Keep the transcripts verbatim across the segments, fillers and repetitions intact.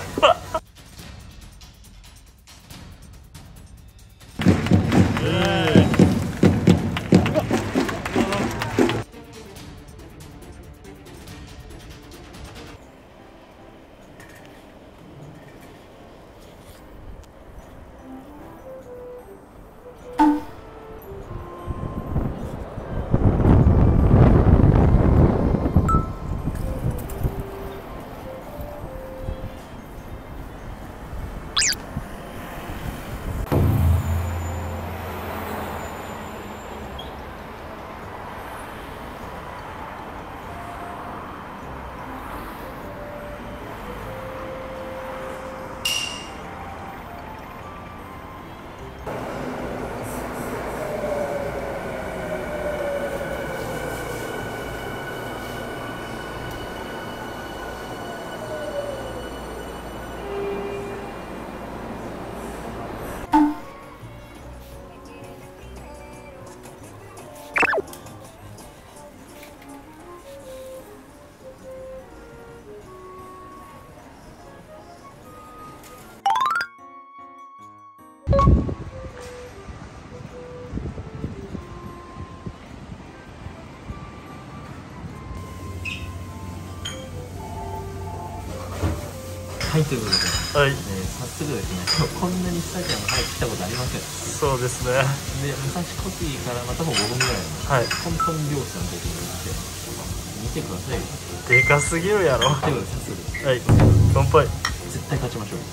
はい、ということで、 はい、 えー、早速ですね、こんなにスタジアム早く来たことありません。 そうですね。 で、武蔵小杉からまたもごふんぐらいの、 はい、 トントン漁師のところに来て、見てくださいよ。 でかすぎるやろ。 ということで、早速、 はい、乾杯。 絶対勝ちましょう。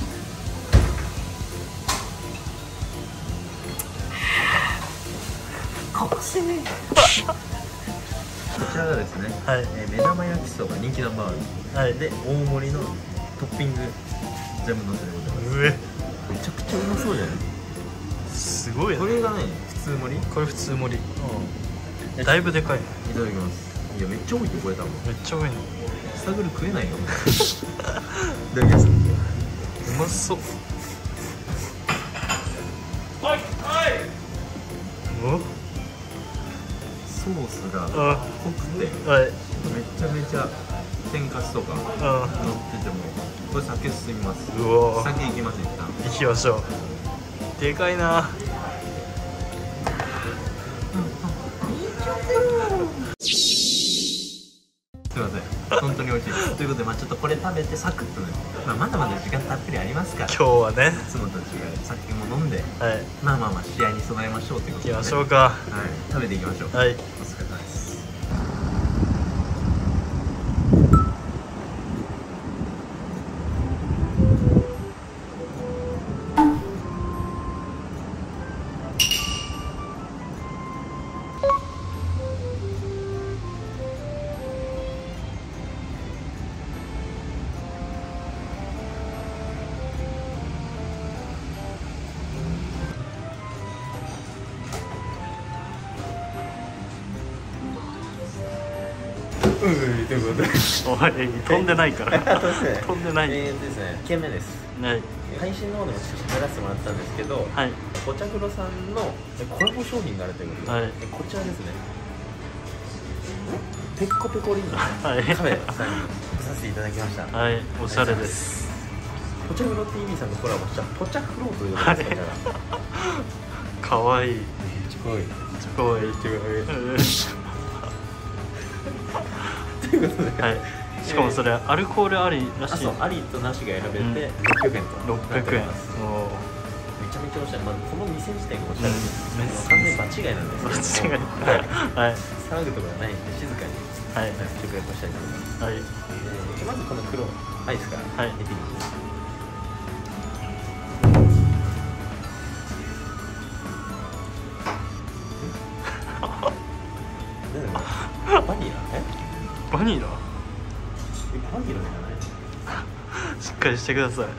ここしねこちらがですね、はい、えー、目玉焼きそば人気ナンバーワン、はい、で大盛りのトッピングジャムのせでございます。めちゃくちゃうまそうじゃない？すごいね。これがね、普通盛り？これ普通盛り。うん。だいぶでかいね。いただきます。いや、めっちゃ多いよこれ多分。めっちゃ多いの。スタグル食えないよ。いただきます。うまそう。はいはい。お？ソースが濃くて、はい、めちゃめちゃ天かすとか乗ってても、これ酒進みます。うわ、酒いきます。一旦いきましょう。でかいな。すいません、本当に美味しいです。ということで、まあちょっとこれ食べてサクッとね、まあ、まだまだ時間たっぷりありますから、今日はね、いつもと違う酒も飲んで、はい、まあまあまあ試合に備えましょうということで、ね、いきましょうか。はい、食べていきましょう。はい、お疲れ様です。うん、ということで、お前飛んでないから飛んでない。えーですね、いっけんめです。はい。配信の方でも写真撮らせてもらったんですけど、はい。ポチャグロさんのコラボ商品があるということで、はい、こちらですね。ペッコペコリンのカメラさんにさせていただきました。はい、おしゃれです。ポチャグロ ティーブイ さんとコラボしたポチャフローということです。かわいい。めっちゃかわいい。めっちゃかわいいっていうか。ということで、はい、しかもそれアルコールありらしい。そう、ありとなしが選べてろっぴゃくえんとなっております。めちゃめちゃおしゃれ。まずこの店自体がおしゃれです。完全に場違いなんですけど、はい、騒ぐところがないんで静かに食レポしたいと思います。はい、まずこの黒アイスから入れてみます。バニラ？え？バニラ？バニラじゃない？しっかりしてください。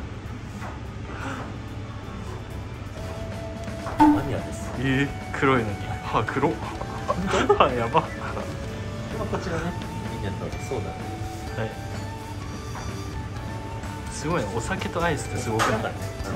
バニラです。えー、黒いのに。は、黒。は、やば。こちらね、みんなとそうだね。はい。すごいね、お酒とアイスってすごくない？うん。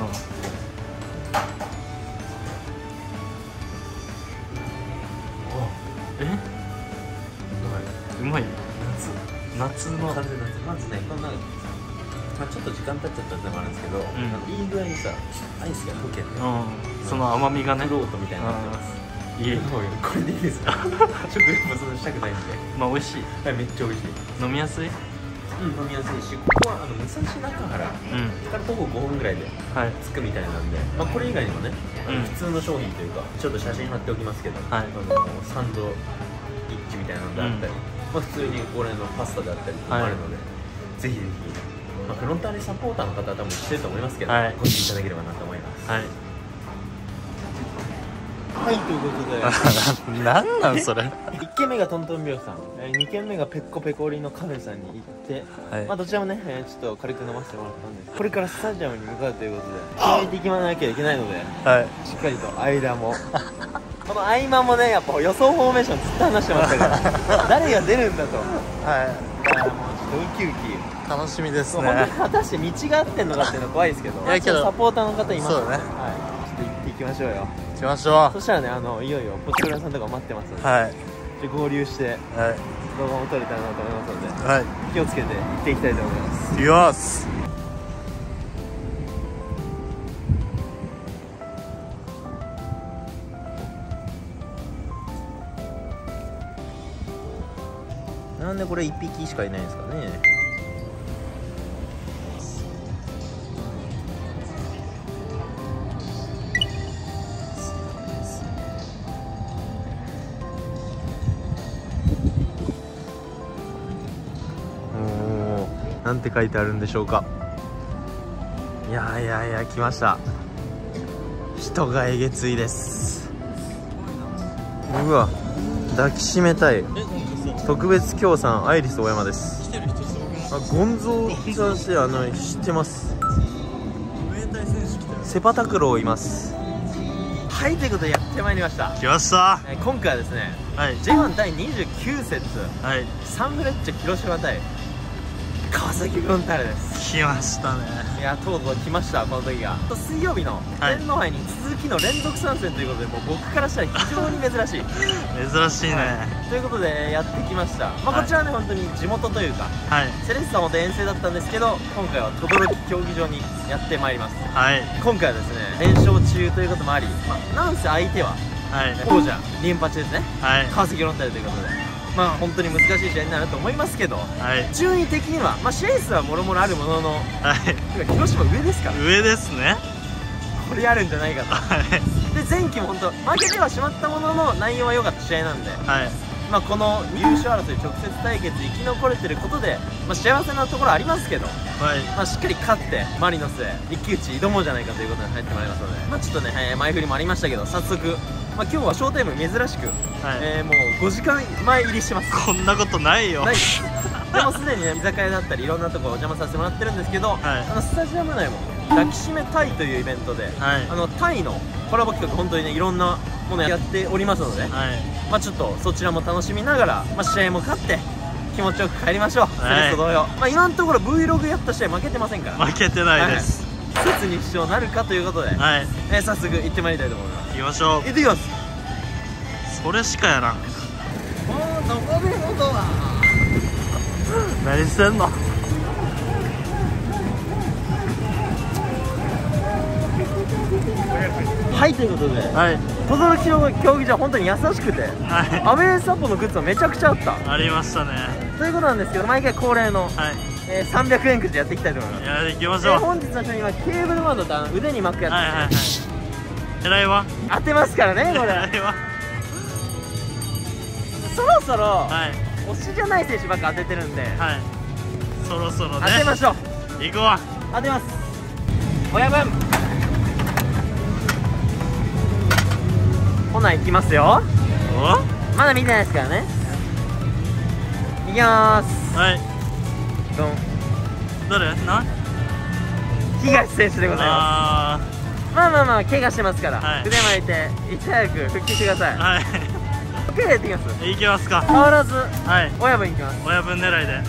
え？うまい。夏夏の完全夏。まずね、このまあちょっと時間経っちゃったってのもあるんですけど、いい具合にさアイスが溶けて、 その甘みがね、 フロートみたいになってます。いい、これでいいですか？食レポそんなしたくないんで。 まあ美味しい。 はい、めっちゃ美味しい。 飲みやすい。 うん、飲みやすいし、ここはあの武蔵中原から徒歩ごふんぐらいで着くみたいなんで、まあこれ以外にもね、普通の商品というか、ちょっと写真貼っておきますけど、あのサンドイッチみたいなのであったり、まあ普通にこれのパスタであったりもあるので、ぜひぜひ、まあフロンターレサポーターの方は多分知ってると思いますけど、ご視聴いただければなと思います。はい。はい、ということでなんなんそれ。 いっけんめがトントン秒さん、にけんめがペッコペコリのカフェさんに行って、はい、まあどちらもね、えー、ちょっと軽く飲ませてもらったんです。これからスタジアムに向かうということで気合い的に行かなきゃいけないので、はい、しっかりと間もこの合間もね、やっぱ予想フォーメーションずっと話してましたから誰が出るんだと、はい、だからもうちょっとウキウキ楽しみですね。 果たして道が合ってんのかっていうのは怖いですけど、いやけどサポーターの方いますので、ね、はい、ちょっと行っていきましょうよ。 行きましょう。 そしたらね、あのいよいよポチクラさんとか待ってますので、はい、合流して、はい、動画も撮れたらなと思いますので、はい、気をつけて行っていきたいと思います。 行きます。 なんでこれいっぴきしかいないんですかね。なんて書いてあるんでしょうか。いやいやいや、来ました。人がえげついです。うわ、抱きしめたい特別協賛アイリス大山です。あ、ゴンゾー先生、あの知ってます。セパタクローいます。はい、ということでやってまいりました。 来ました。 今回はですね、はい、ジェイワン だいにじゅうきゅう節、はい、サンフレッチェ広島対川崎フロンターレです。 来ましたね。 いや、とうとう来ました。この時が水曜日の天皇杯に続きの連続参戦ということで、もう僕からしたら非常に珍しい珍しいね、はい、 ということでやってきました。まあこちらはね、はい、本当に地元というか、はい、セレッソは元遠征だったんですけど、今回は等々力競技場にやってまいります。はい、今回はですね、連勝中ということもあり、まあ、なんせ相手は、はい、王者リンパチですね、はい、川崎フロンターレということで、まあ本当に難しい試合になると思いますけど、はい、順位的には、まあ、試合数はもろもろあるものの、はい、広島上ですから、 上ですね。 これあるんじゃないかと、はい、で前期も本当負けてはしまったものの内容は良かった試合なんで、はい、まあこの優勝争い直接対決生き残れてることで、まあ、幸せなところありますけど、はい、まあしっかり勝ってマリノスへ一騎打ち挑もうじゃないかということに入ってまいりますので、まあちょっとね、はい、前振りもありましたけど、早速まあ今日はショータイム珍しく、はい、えー、もうごじかんまえ入りしてます。 こんなことないよ。ないでもすでにね、居酒屋だったりいろんなところお邪魔させてもらってるんですけど、はい、あのスタジアム内も抱きしめタイというイベントで、はい、あのタイのコラボ企画本当にねいろんなものやっておりますので、はい、まあちょっとそちらも楽しみながら、まあ、試合も勝って気持ちよく帰りましょう。はい、セレッソ同様、まあ今のところ Vlog やった試合負けてませんから。 負けてないです。 説に主張なるかということで、はい、えー、早速行ってまいりたいと思います。 行きましょう。 行ってきます。 それしかやらん。もうどこでことは何してんの。 はい、ということで、はい、等々力競技場は本当に優しくて、はい、アウェーサポのグッズもめちゃくちゃあった。 ありましたね。 ということなんですけど、毎回恒例の、はい、えー、さんびゃくえんくじやっていきたいと思います。 やっていきましょう。 えー、本日の商品はケーブルバンドとあの腕に巻くやつ、はいはいはい、 狙いは当てますからね、これ。狙いはそろそろ、はい、推しじゃない選手ばっか当ててるんで、はい、 そろそろね当てましょう。 行こう。 当てます。親分、ほな行きますよ。お、まだ見てないですからね。行きまーす。はい、ドン。 誰な、 東選手でございます。まあまあまあ怪我してますから、はい、腕巻いていち早く復帰してください。はい、OK でやっていきます。 いきますか。 変わらず、はい、親分いきます。 親分狙いで。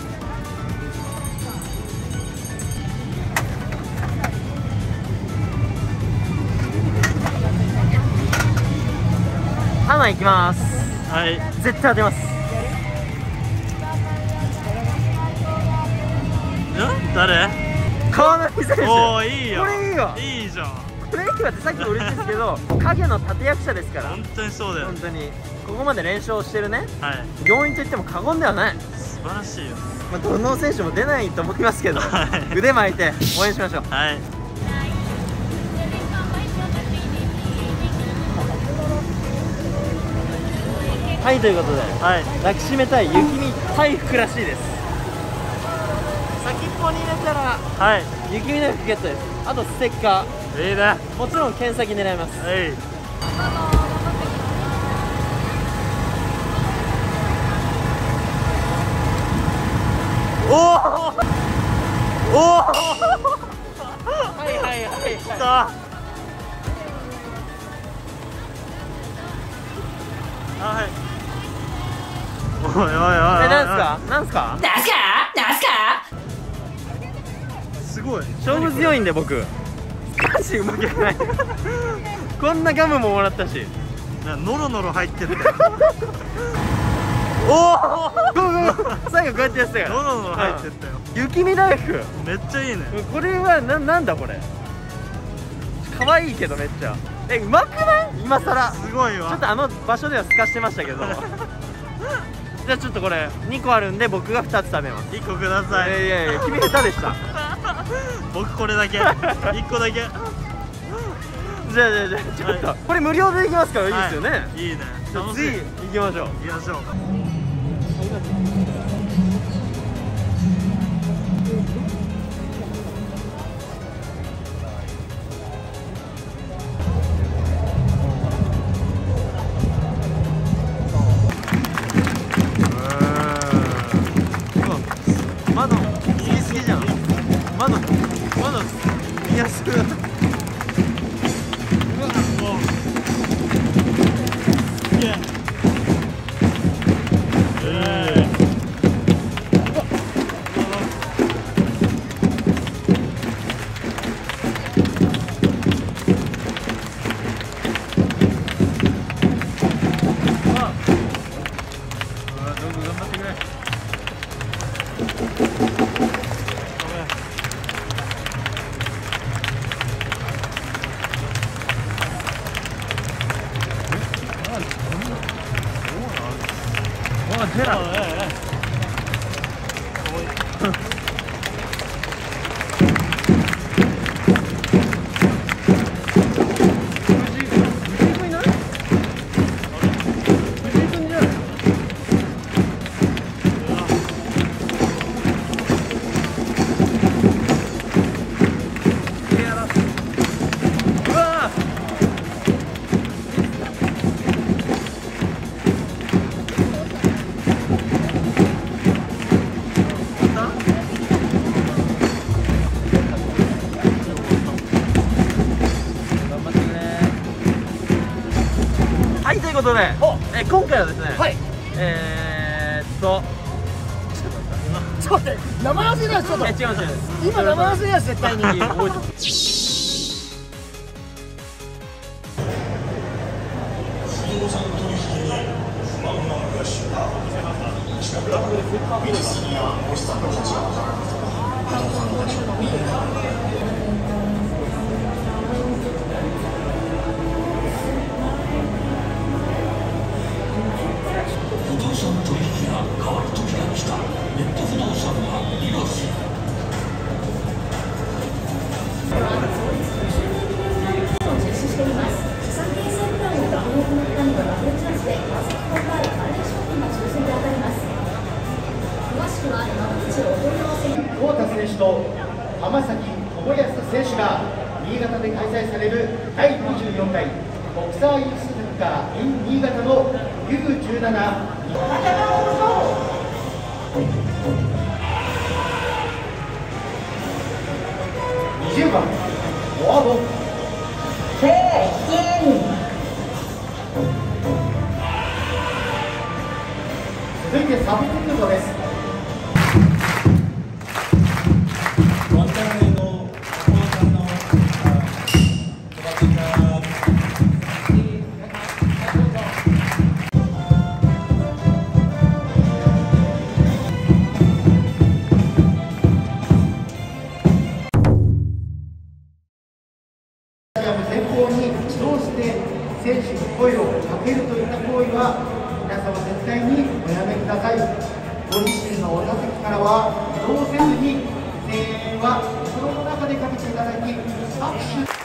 花いきます。 はい、 絶対当てます。 ん、誰川波選手。 おお、いいよ。 これいいわ。 いいじゃん。 これいいわってさっきも嬉しいですけど、影の立役者ですから本当にそうだよ。 本当にここまで連勝してるねはい。 要因といっても過言ではない。 素晴らしいよ。 まあ、どの選手も出ないと思いますけど、 はい、 腕巻いて応援しましょう。 はい。 はい、ということで、 はい、 抱きしめたい雪見大福らしいです。先っぽに入れたら、はい、雪見大福ゲットです。あとステッカー、いいね。もちろん剣先狙います。はい。おおおおはいはいはいはい。きた。はい。おいおいおいおい。え、なんすかなんすかなんすかなんすか。すごい勝負強いんで僕少しうまくないこんなガムももらったし、ノロノロ入ってるおお最後こうやってやってたからノロノロ入ってったよ。雪見大福めっちゃいいね。これはな、なんだこれ。可愛いけどめっちゃ。え、うまくない？今さらすごいわ。ちょっとあの場所ではすかしてましたけどじゃあちょっとこれにこあるんで僕がふたつ食べます。いっこください。いやいやいや、君下手でした僕これだけいっこだけじゃあじゃあじゃあちょっと、はい、これ無料でいきますからいいですよね。はい、いいね。じゃあ次行きましょう。行きましょう。窓好き好きじゃん。窓窓見やすく。うわ、もういや、ええジェラはいということで、え今回はですね、はい、えーっとちょっと待って、生足だよ。ちょっと違う違う、今生足だよ絶対に覚えて太田選手と浜崎智康選手が新潟で開催されるだいごじゅうよんかい国際ユースサッカー in 新潟の ユーじゅうなな にじゅうばんフォワードケイン。続いてサブテクトです。 蹴るといった行為は皆様絶対におやめください。ご自身のお座席からは移動せずに、声援は心の中でかけていただき、拍手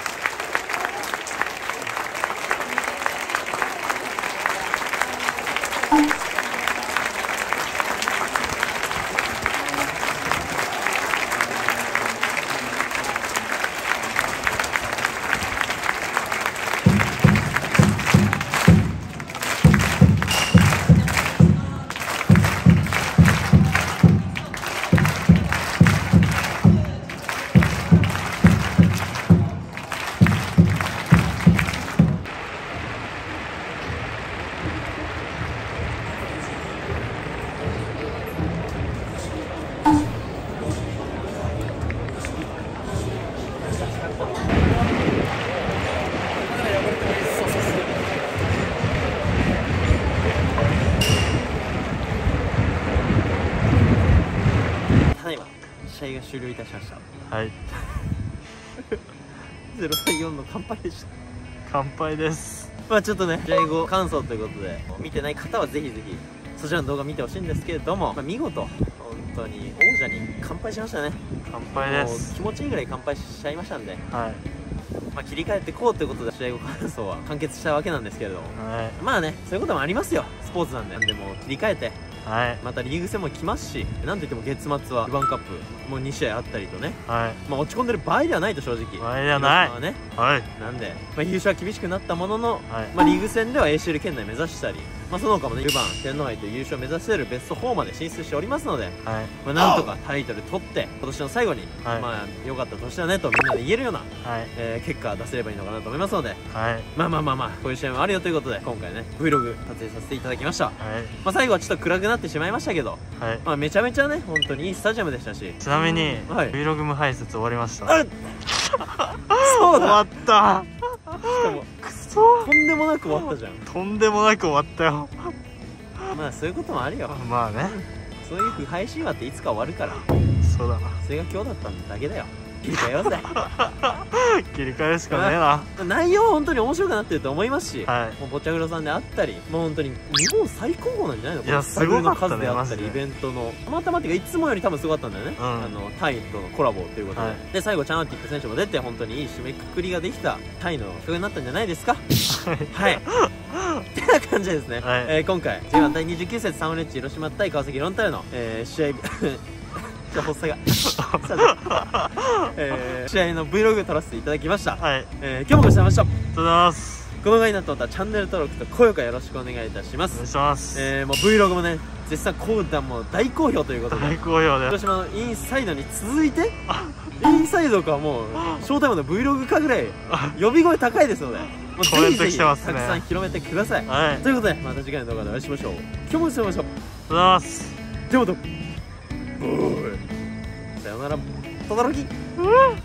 試合が終了いたしました。 はいゼロ対よんの乾杯でした。 乾杯です。 まあちょっとね、試合後感想ということで、見てない方はぜひぜひそちらの動画見てほしいんですけれども、まあ、見事本当に王者に乾杯しましたね。 乾杯です。 もう気持ちいいぐらい乾杯しちゃいましたんで、 はい、 まあ切り替えてこうということで試合後感想は完結したわけなんですけれども、 はい、 まあね、そういうこともありますよ、スポーツなんで。なんでもう切り替えて、 はい、 またリーグ戦も来ますし、なんといっても月末はルヴァンカップもうに試合あったりとね、はい、まあ落ち込んでる場合ではないと、正直場合ではない、 ね、 はい、 なんで、まあ、優勝は厳しくなったものの、 はい、 まあリーグ戦では エーシーエル 圏内目指したり、まあ、その他もね、ルヴァン天皇杯と優勝を目指せるベストフォーまで進出しておりますので、はい、まあなんとかタイトル取って今年の最後に、はい、まあ良かった年だねとみんなで言えるような、はい、えー、結果出せればいいのかなと思いますので、はい、まあまあまあまあこういう試合もあるよということで、今回ね Vlog 撮影させていただきました。はい、まあ最後はちょっと暗くなってしまいましたけど、はい、まあめちゃめちゃね本当にいいスタジアムでしたし、 ちなみに、はい、Vlog 無排泄終わりました。そうだ、終わった。 しかもくそとんでもなく終わったじゃん。 とんでもなく終わったよ。 まあそういうこともあるよ。 まあね、 そういう配信話っていつか終わるから。 そうだな。 それが今日だったんだけだよ。切り替えようぜ。 切り替えるしかねえな。 内容は本当に面白くなってると思いますし、 はい、 もうボチャグロさんであったり、もう本当に日本最高峰なんじゃないの。 いやすごかったね、 数であったりイベントのたまたまっていうかいつもより多分すごかったんだよね、うん、あのタイとのコラボということで、はい、で最後チャンアティック選手も出て本当にいい締めくくりができたタイの曲になったんじゃないですか。はいってな感じでですね、はい、えー、今回 ジェイワン 第にじゅうきゅう節サンフレッチェ広島対川崎フロンターレの、えー、試合じゃあ発作が、えー、試合の Vlog 撮らせていただきました。はい、えー、今日もご視聴ありがとうございました。ありがとうございます。この動画になった方はチャンネル登録と高評価よろしくお願いいたします。お願いします。えー、もう Vlog もね絶賛コーダンも大好評ということで、大好評で広島のインサイドに続いてインサイドかもうショータイムの Vlog かぐらい呼び声高いですので、もうぜひぜひたくさん広めてください。はい、ということでまた次回の動画でお会いしましょう。今日もお疲れ様でした。ありがとうございます。じゃあまた。さよなら。とどろき。